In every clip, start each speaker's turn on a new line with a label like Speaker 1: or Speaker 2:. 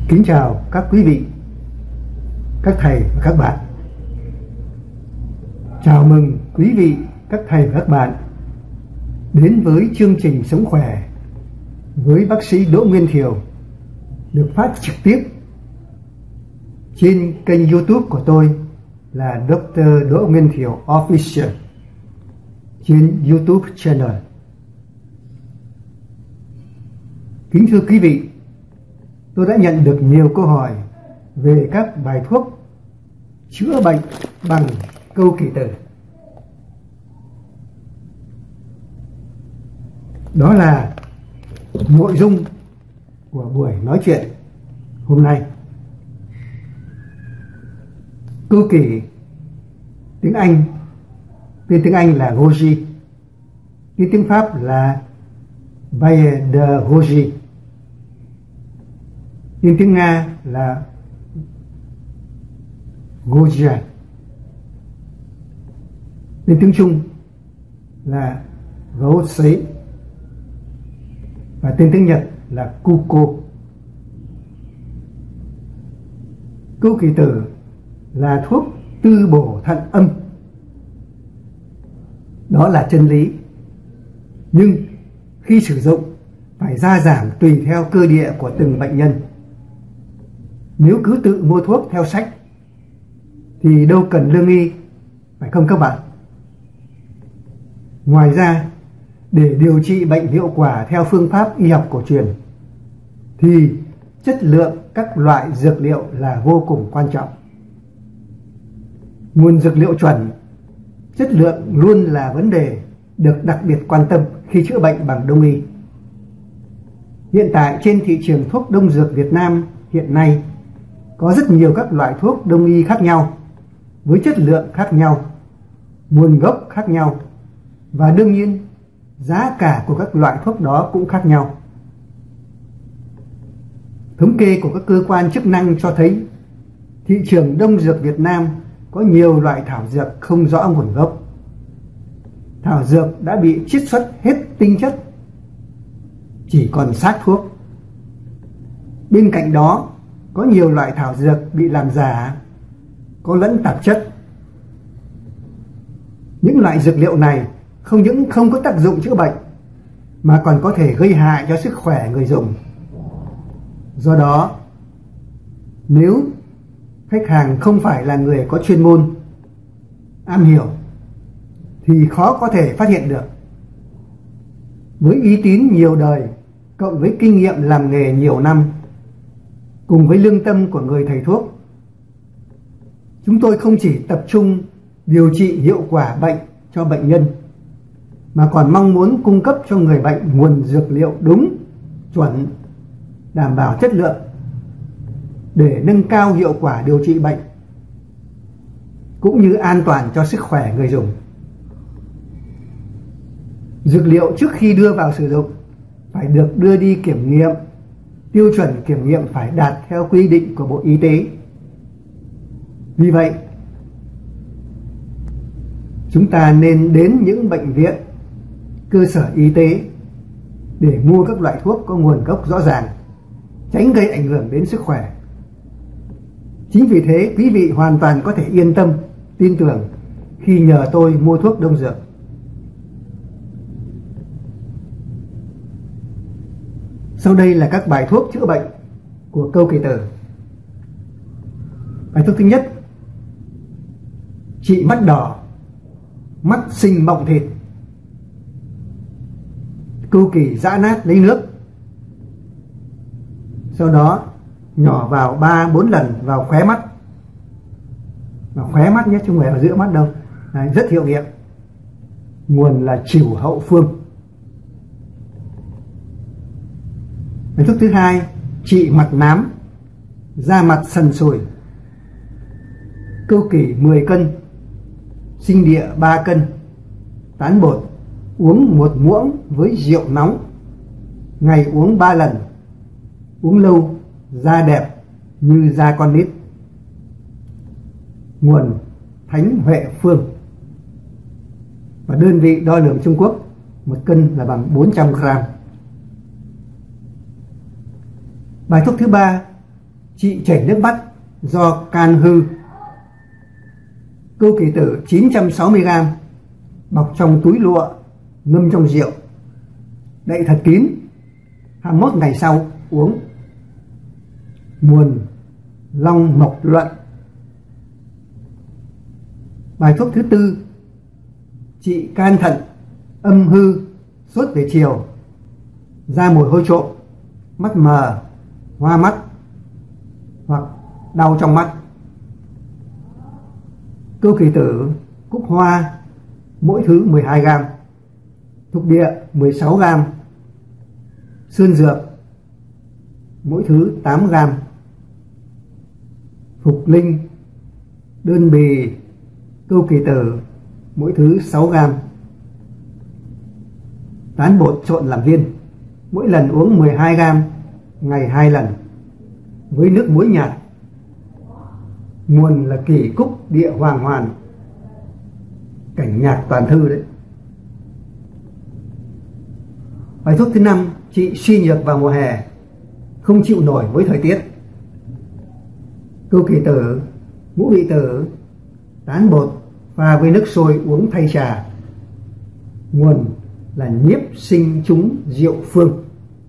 Speaker 1: Kính chào các quý vị, các thầy và các bạn. Chào mừng quý vị, các thầy và các bạn đến với chương trình Sống Khỏe với bác sĩ Đỗ Nguyên Thiều, được phát trực tiếp trên kênh YouTube của tôi là Dr. Đỗ Nguyên Thiều Official trên YouTube channel. Kính thưa quý vị, tôi đã nhận được nhiều câu hỏi về các bài thuốc chữa bệnh bằng câu kỳ từ. Đó là nội dung của buổi nói chuyện hôm nay. Câu kỳ tiếng Anh, tên tiếng Anh là Goji, tên tiếng Pháp là Bayer de Goji, tên tiếng Nga là Goja, tên tiếng Trung là Gosei và tên tiếng Nhật là Kuko. Câu kỳ tử là thuốc tư bổ thận âm. Đó là chân lý. Nhưng khi sử dụng phải gia giảm tùy theo cơ địa của từng bệnh nhân. Nếu cứ tự mua thuốc theo sách thì đâu cần lương y, phải không các bạn? Ngoài ra, để điều trị bệnh hiệu quả theo phương pháp y học cổ truyền thì chất lượng các loại dược liệu là vô cùng quan trọng. Nguồn dược liệu chuẩn, chất lượng luôn là vấn đề được đặc biệt quan tâm khi chữa bệnh bằng đông y. Hiện tại trên thị trường thuốc đông dược Việt Nam hiện nay có rất nhiều các loại thuốc đông y khác nhau, với chất lượng khác nhau, nguồn gốc khác nhau, và đương nhiên giá cả của các loại thuốc đó cũng khác nhau. Thống kê của các cơ quan chức năng cho thấy thị trường đông dược Việt Nam có nhiều loại thảo dược không rõ nguồn gốc. Thảo dược đã bị chiết xuất hết tinh chất, chỉ còn xác thuốc. Bên cạnh đó, có nhiều loại thảo dược bị làm giả, có lẫn tạp chất. Những loại dược liệu này không những không có tác dụng chữa bệnh mà còn có thể gây hại cho sức khỏe người dùng. Do đó, nếu khách hàng không phải là người có chuyên môn, am hiểu thì khó có thể phát hiện được. Với uy tín nhiều đời, cộng với kinh nghiệm làm nghề nhiều năm, cùng với lương tâm của người thầy thuốc, chúng tôi không chỉ tập trung điều trị hiệu quả bệnh cho bệnh nhân, mà còn mong muốn cung cấp cho người bệnh nguồn dược liệu đúng, chuẩn, đảm bảo chất lượng để nâng cao hiệu quả điều trị bệnh, cũng như an toàn cho sức khỏe người dùng. Dược liệu trước khi đưa vào sử dụng phải được đưa đi kiểm nghiệm. Tiêu chuẩn kiểm nghiệm phải đạt theo quy định của Bộ Y tế. Vì vậy, chúng ta nên đến những bệnh viện, cơ sở y tế để mua các loại thuốc có nguồn gốc rõ ràng, tránh gây ảnh hưởng đến sức khỏe. Chính vì thế, quý vị hoàn toàn có thể yên tâm, tin tưởng khi nhờ tôi mua thuốc đông dược. Sau đây là các bài thuốc chữa bệnh của câu kỳ tử. Bài thuốc thứ nhất: trị mắt đỏ, mắt sinh mọng thịt. Câu kỳ giã nát lấy nước, sau đó nhỏ vào 3-4 lần vào khóe mắt. Vào khóe mắt nhé, chứ không phải ở giữa mắt đâu. Đấy, rất hiệu nghiệm. Nguồn là Trìu Hậu Phương. Bài thuốc thứ hai: trị mặt nám, da mặt sần sùi. Câu kỳ 10 cân, sinh địa 3 cân, tán bột, uống 1 muỗng với rượu nóng, ngày uống 3 lần. Uống lâu, da đẹp như da con nít. Nguồn Thánh Huệ Phương. Và đơn vị đo lường Trung Quốc, 1 cân là bằng 400 gram. Bài thuốc thứ ba: trị chảy nước mắt do can hư. Câu kỳ tử 960g, bọc trong túi lụa, ngâm trong rượu, đậy thật kín, 21 ngày sau uống. Nguồn Long Mộc Luận. Bài thuốc thứ tư trị can thận, âm hư, sốt về chiều, da mồ hôi trộm, mắt mờ, hoa mắt hoặc đau trong mắt. Câu kỳ tử cúc hoa mỗi thứ 12g, thục địa 16g, sơn dược mỗi thứ 8g, phục linh, đơn bì, câu kỳ tử mỗi thứ 6g. Tán bột trộn làm viên, mỗi lần uống 12g, ngày 2 lần, với nước muối nhạt. Nguồn là Kỷ Cúc Địa Hoàng Hoàn, cảnh nhạc toàn thư đấy. Bài thuốc thứ 5 trị suy nhược vào mùa hè, không chịu nổi với thời tiết. Câu kỳ tử, ngũ vị tử, tán bột pha với nước sôi uống thay trà. Nguồn là Nhiếp Sinh Chúng Diệu Phương.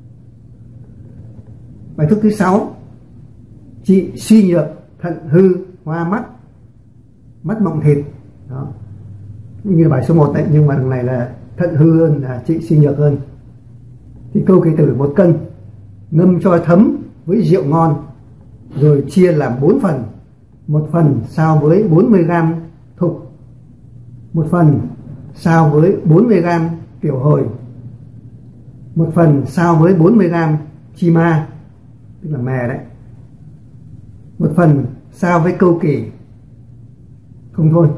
Speaker 1: Bài thuốc thứ 6 trị suy nhược, thận hư, hoa mắt, mắt mọng thịt. Đó, như là bài số 1 đấy, nhưng mà lần này là thận hư hơn, là trị suy nhược hơn. Thì câu kỳ tử 1 cân, ngâm cho thấm với rượu ngon, rồi chia làm 4 phần. 1 phần sao với 40g thục, 1 phần sao với 40g tiểu hồi, 1 phần sao với 40g chi ma, tức là mè đấy, 1 phần sao với câu kỷ, không thôi.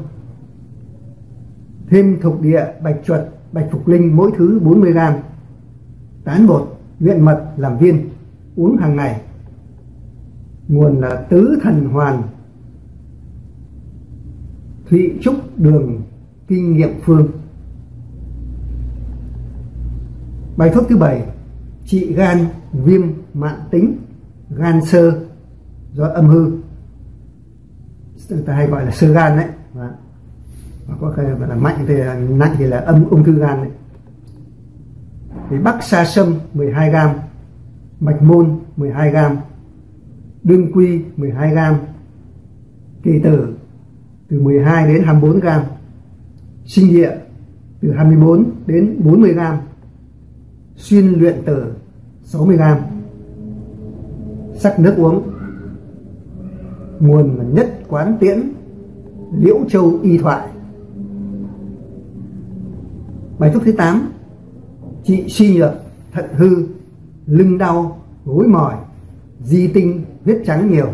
Speaker 1: Thêm thục địa, bạch chuột, bạch phục linh mỗi thứ 40g. Tán bột luyện mật làm viên, uống hàng ngày. Nguồn là Tứ Thần Hoàn, Thụy Trúc Đường Kinh Nghiệm Phương. Bài thuốc thứ 7 trị gan viêm mãn tính, gan sơ do âm hư, người ta hay gọi là sơ gan đấy, có cái gọi là mạnh thì là nặng thì là ung thư gan đấy. Thì Bắc Sa Sâm 12g, Mạch Môn 12g, Đương Quy 12g, Kỳ Tử từ 12 đến 24g, Sinh Địa từ 24 đến 40g, Xuyên Luyện Tử 60g. Sắc nước uống. Nguồn là Nhất Quán Tiễn, Liễu Châu Y Thoại. Bài thuốc thứ 8 trị suy nhược, thận hư, lưng đau, gối mỏi, di tinh, huyết trắng nhiều.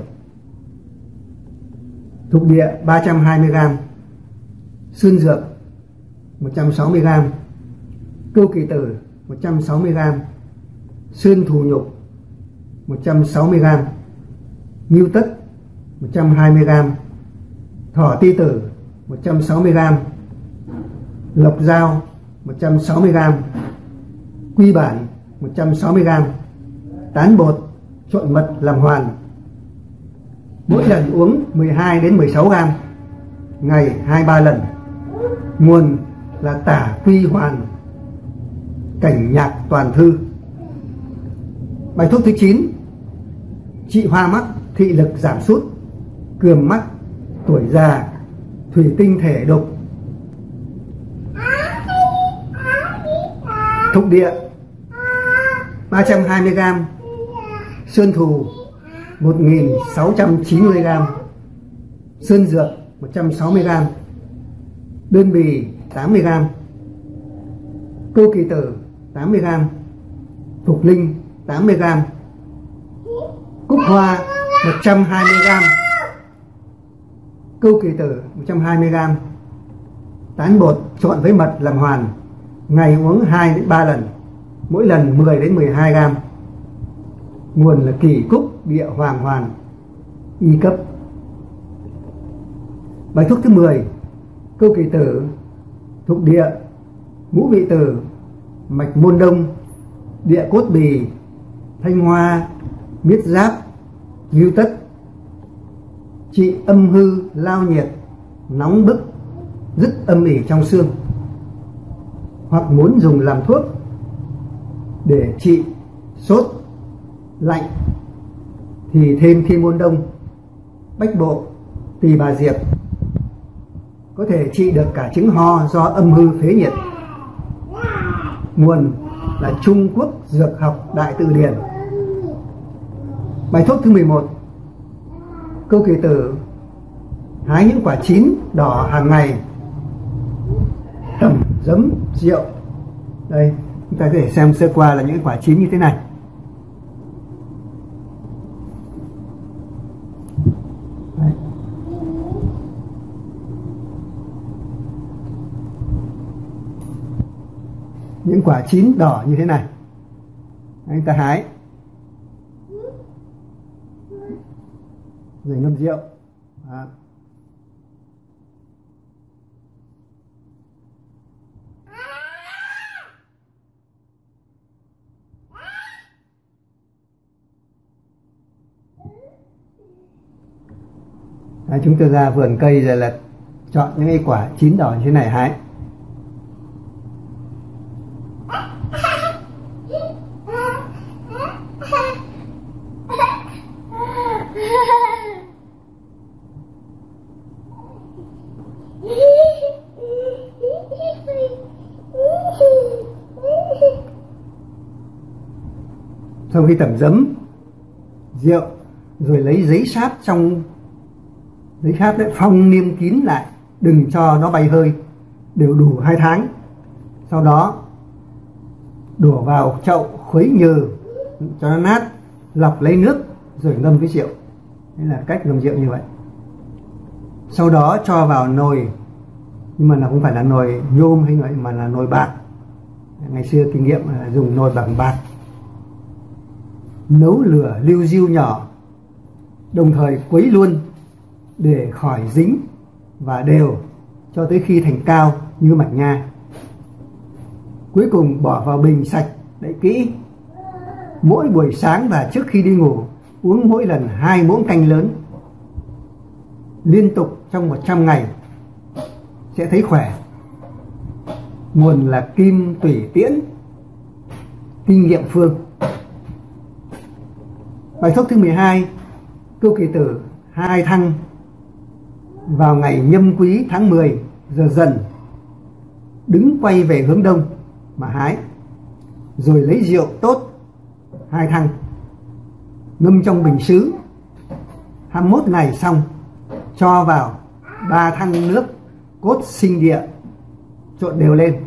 Speaker 1: Thục địa 320g, sơn dược 160g, câu kỳ tử 160g, sơn thù nhục 160g, ngưu tất 120g, thỏ ti tử 160g, lộc dao 160g, quy bản 160g, tán bột trộn mật làm hoàn. Mỗi lần uống 12 đến 16g, ngày 2-3 lần. Nguồn là Tả Quy Hoàn, cảnh nhạc toàn thư. Bài thuốc thứ 9 trị hoa mắt, thị lực giảm sút, cườm mắt, tuổi già, thủy tinh thể đục. Thục địa 320g, sơn thù 1690g, sơn dược 160g, đơn bì 80g, câu kỳ tử 80g, phục linh 80g, cúc hoa 120g, câu kỳ tử 120g, tán bột trộn với mật làm hoàn, ngày uống 2 đến 3 lần, mỗi lần 10 đến 12g. Nguồn là Kỷ Cúc Địa Hoàng Hoàn, y cấp. Bài thuốc thứ 10 câu kỳ tử, thục địa, ngũ vị tử, mạch môn đông, địa cốt bì, thanh hoa, miết giáp, Ngưu tất trị âm hư lao nhiệt, nóng bức, rất âm ỉ trong xương. Hoặc muốn dùng làm thuốc để trị sốt lạnh thì thêm Thiên Môn Đông, Bách Bộ, Tỳ Bà Diệp, có thể trị được cả chứng ho do âm hư phế nhiệt. Nguồn là Trung Quốc Dược học Đại Từ Điển. Bài thuốc thứ 11. Câu Kỳ Tử hái những quả chín đỏ hàng ngày, tẩm giấm rượu. Đây, chúng ta có thể xem sơ qua là những quả chín như thế này. Đấy. Những quả chín đỏ như thế này. Đấy, chúng ta hái rồi ngâm rượu. Đó. Đấy, chúng tôi ra vườn cây rồi là chọn những cái quả chín đỏ như thế này hái. Sau khi tẩm giấm rượu rồi lấy giấy sáp, trong giấy sáp đấy phong niêm kín lại, đừng cho nó bay hơi, đều đủ 2 tháng. Sau đó đổ vào chậu khuấy nhừ cho nó nát, lọc lấy nước rồi ngâm với rượu. Đây là cách ngâm rượu như vậy. Sau đó cho vào nồi, nhưng mà nó không phải là nồi nhôm hay vậy, mà là nồi bạc. Ngày xưa kinh nghiệm là dùng nồi bằng bạc. Nấu lửa liu riu nhỏ, đồng thời quấy luôn để khỏi dính và đều cho tới khi thành cao như mảnh nha. Cuối cùng bỏ vào bình sạch đậy kỹ. Mỗi buổi sáng và trước khi đi ngủ uống mỗi lần 2 muỗng canh lớn, liên tục trong 100 ngày sẽ thấy khỏe. Nguồn là Kim Tủy Tiễn, kinh nghiệm phương. Bài thuốc thứ 12. Câu Kỳ Tử 2 thăng vào ngày Nhâm Quý tháng 10 giờ dần, đứng quay về hướng đông mà hái, rồi lấy rượu tốt 2 thăng, ngâm trong bình sứ 21 ngày xong, cho vào 3 thăng nước cốt sinh địa, trộn đều lên,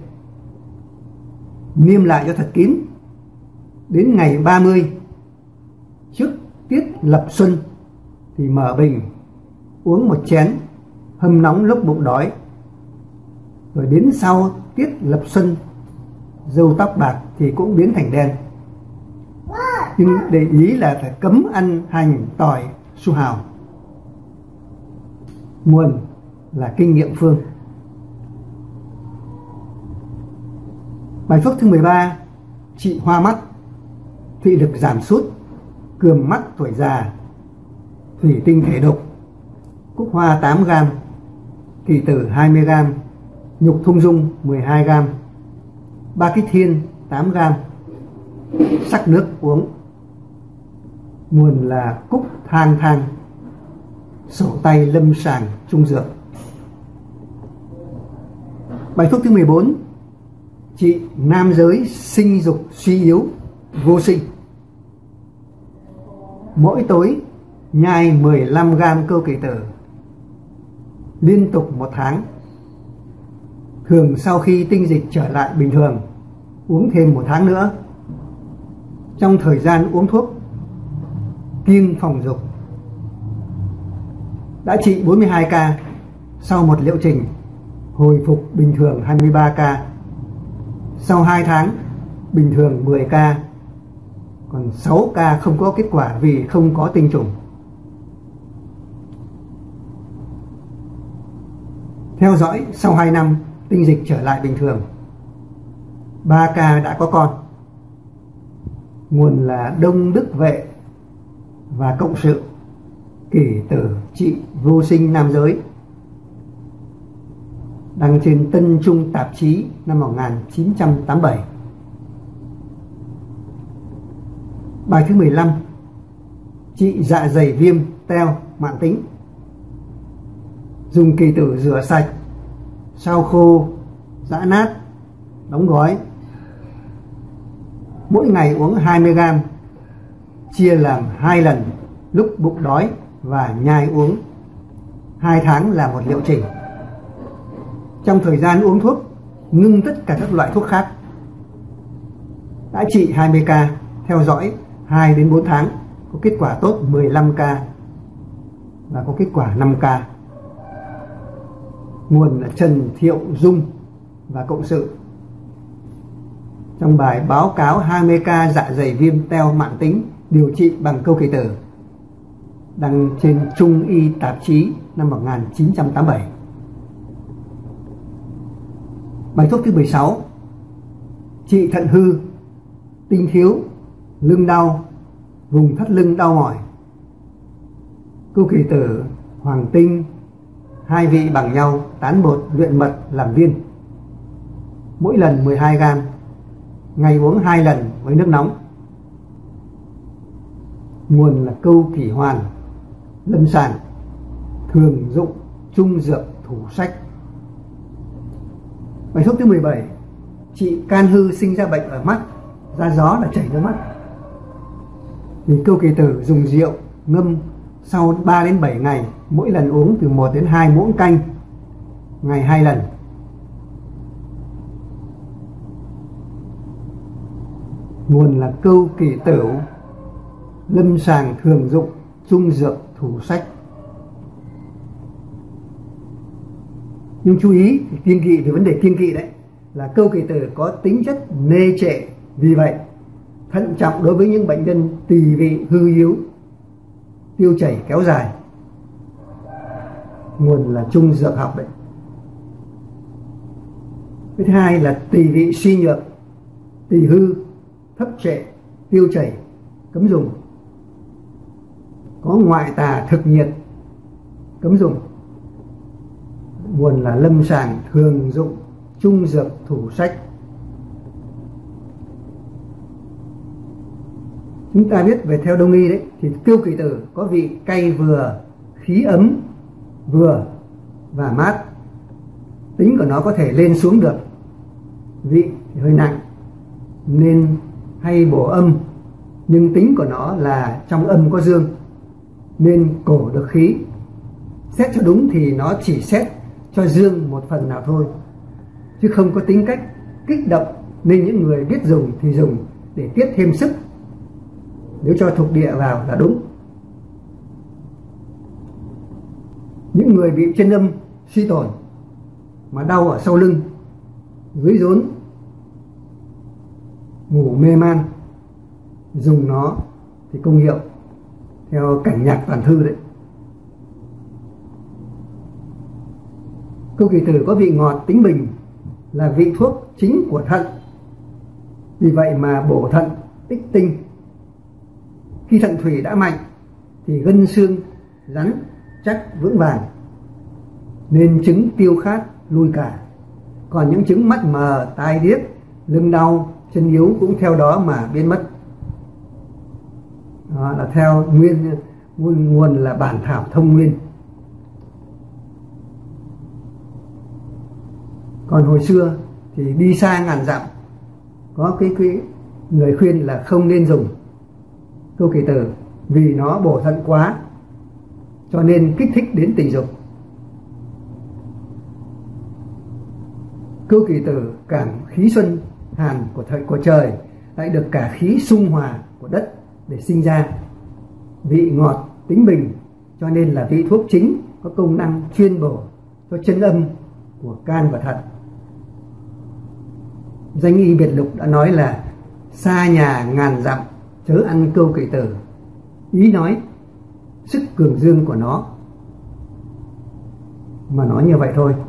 Speaker 1: niêm lại cho thật kín. Đến ngày 30 trước tiết lập xuân thì mở bình uống 1 chén, hâm nóng lúc bụng đói. Rồi đến sau tiết lập xuân, râu tóc bạc thì cũng biến thành đen. Nhưng để ý là phải cấm ăn hành, tỏi, su hào. Nguồn là kinh nghiệm phương. Bài thuốc thứ 13. Trị hoa mắt, thị lực giảm sút, cườm mắt tuổi già, thủy tinh thể độc. Cúc hoa 8g, Kỳ Tử 20g, nhục thung dung 12g, Ba Kích Thiên 8g, sắc nước uống. Nguồn là Cúc Thang Thang, sổ tay lâm sàng trung dược. Bài thuốc thứ 14. Trị nam giới sinh dục suy yếu, vô sinh. Mỗi tối nhai 15g Câu Kỳ Tử, liên tục 1 tháng. Thường sau khi tinh dịch trở lại bình thường, uống thêm 1 tháng nữa. Trong thời gian uống thuốc kiêng phòng dục. Đã trị 42 ca, sau một liệu trình hồi phục bình thường 23 ca. Sau 2 tháng bình thường 10 ca, còn 6 ca không có kết quả vì không có tinh trùng. Theo dõi sau 2 năm tinh dịch trở lại bình thường, 3 ca đã có con. Nguồn là Đông Đức Vệ và Cộng Sự. Kỷ Tử trị vô sinh nam giới, đăng trên Tân Trung tạp chí năm 1987. Bài thứ 15, trị dạ dày viêm teo mãn tính. Dùng kỳ tử rửa sạch, sao khô, giã nát, đóng gói. Mỗi ngày uống 20g, chia làm 2 lần lúc bụng đói và nhai uống. 2 tháng là một liệu trình. Trong thời gian uống thuốc, ngưng tất cả các loại thuốc khác. Đã trị 20k, theo dõi 2 đến 4 tháng, có kết quả tốt 15k và có kết quả 5k. Nguồn là Trần Thiệu Dung và cộng sự. Trong bài báo cáo 20k dạ dày viêm teo mãn tính điều trị bằng câu kỳ tử, đăng trên Trung y tạp chí năm 1987. Bài thuốc thứ 16, trị thận hư, tinh thiếu, lưng đau, vùng thắt lưng đau mỏi. Câu kỳ tử, hoàng tinh, 2 vị bằng nhau, tán bột luyện mật làm viên. Mỗi lần 12g, ngày uống 2 lần với nước nóng. Nguồn là câu kỷ hoàn, lâm sàng, thường dụng trung dược thủ sách. Bài thuốc thứ 17, trị can hư sinh ra bệnh ở mắt, ra gió là chảy nước mắt. Thì câu kỳ tử dùng rượu ngâm sau 3 đến 7 ngày, mỗi lần uống từ 1 đến 2 muỗng canh, ngày 2 lần. Nguồn là câu kỳ tử, lâm sàng thường dụng trung dược thủ sách. Nhưng chú ý kiêng kỵ, về vấn đề kiêng kỵ đấy, là câu kỳ tử có tính chất nê trệ, vì vậy thận trọng đối với những bệnh nhân tỳ vị hư yếu, tiêu chảy kéo dài. Nguồn là Trung Dược Học đấy. Cái thứ hai là tỳ vị suy nhược, tỳ hư, thấp trệ, tiêu chảy, cấm dùng. Có ngoại tà thực nhiệt, cấm dùng. Nguồn là lâm sàng thường dụng trung dược thủ sách. Chúng ta biết về theo đông y đấy, thì tiêu kỳ tử có vị cay vừa, khí ấm vừa và mát. Tính của nó có thể lên xuống được, vị thì hơi nặng nên hay bổ âm, nhưng tính của nó là trong âm có dương nên cổ được khí. Xét cho đúng thì nó chỉ xét cho dương một phần nào thôi, chứ không có tính cách kích động, nên những người biết dùng thì dùng để tiết thêm sức, nếu cho thuộc địa vào là đúng. Những người bị chân âm suy tổn mà đau ở sau lưng, dưới rốn, ngủ mê man, dùng nó thì công hiệu theo Cảnh Nhạc Toàn Thư đấy. Câu kỳ tử có vị ngọt, tính bình, là vị thuốc chính của thận, vì vậy mà bổ thận, ích tinh. Khi thận thủy đã mạnh thì gân xương rắn chắc vững vàng, nên chứng tiêu khát lui cả. Còn những chứng mắt mờ, tai điếc, lưng đau, chân yếu cũng theo đó mà biến mất. Đó là theo nguồn là Bản Thảo Thông Nguyên. Còn hồi xưa thì đi xa ngàn dặm, có cái người khuyên là không nên dùng câu kỳ tử vì nó bổ thận quá, cho nên kích thích đến tình dục. Câu kỳ tử cảm khí xuân hàn của trời, lại được cả khí xung hòa của đất để sinh ra. Vị ngọt, tính bình, cho nên là vị thuốc chính có công năng chuyên bổ cho chân âm của can và thận. Danh y Biệt Lục đã nói là xa nhà ngàn dặm chớ ăn câu kỳ tử, ý nói sức cường dương của nó mà nói như vậy thôi.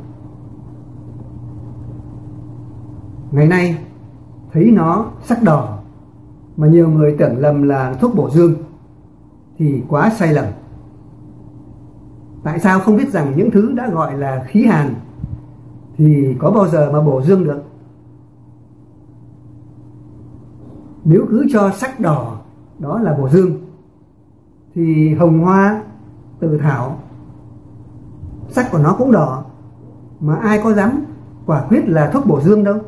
Speaker 1: Ngày nay thấy nó sắc đỏ mà nhiều người tưởng lầm là thuốc bổ dương thì quá sai lầm. Tại sao không biết rằng những thứ đã gọi là khí hàn thì có bao giờ mà bổ dương được? Nếu cứ cho sắc đỏ đó là bổ dương thì hồng hoa, tử thảo, sắc của nó cũng đỏ, mà ai có dám quả quyết là thuốc bổ dương đâu.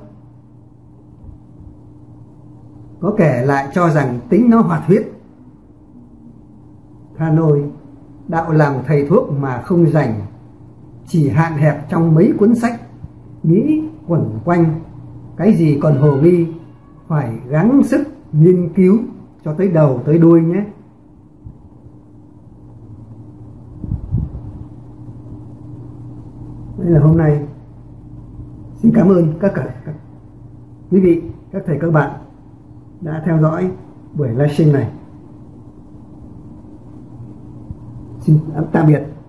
Speaker 1: Có kẻ lại cho rằng tính nó hoạt huyết. Tha nôi, đạo làm thầy thuốc mà không rành, chỉ hạn hẹp trong mấy cuốn sách, nghĩ quẩn quanh, cái gì còn hồ nghi, phải gắng sức nghiên cứu cho tới đầu tới đuôi nhé. Đây là hôm nay. Xin cảm ơn các quý vị, các thầy các bạn đã theo dõi buổi livestream này. Xin tạm biệt.